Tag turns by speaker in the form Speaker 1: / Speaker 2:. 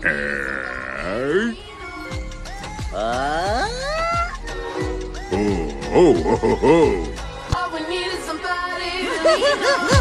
Speaker 1: Oh, oh, oh, oh.
Speaker 2: All we need is somebody to leave.